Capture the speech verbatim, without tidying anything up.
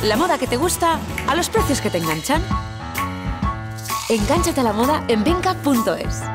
La moda que te gusta a los precios que te enganchan. Engánchate a la moda en Venga punto es.